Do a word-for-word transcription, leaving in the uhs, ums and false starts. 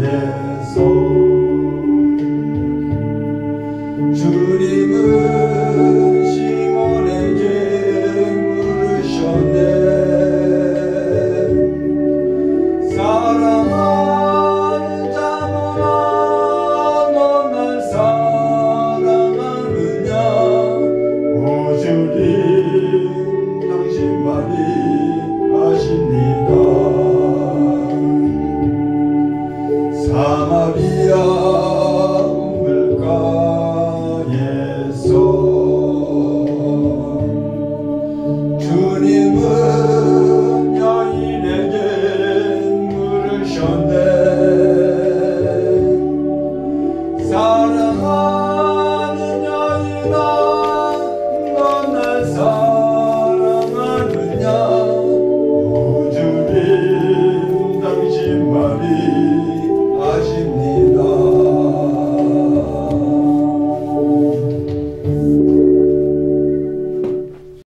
주님은 시몬에게 물으셨네. 사랑하는 자모나 너 날 사랑하느냐. 오 주님 당신만이 아십니까. 사마리아 물가에서 주님은 여인에게 물으셨네. 사랑하는 여인아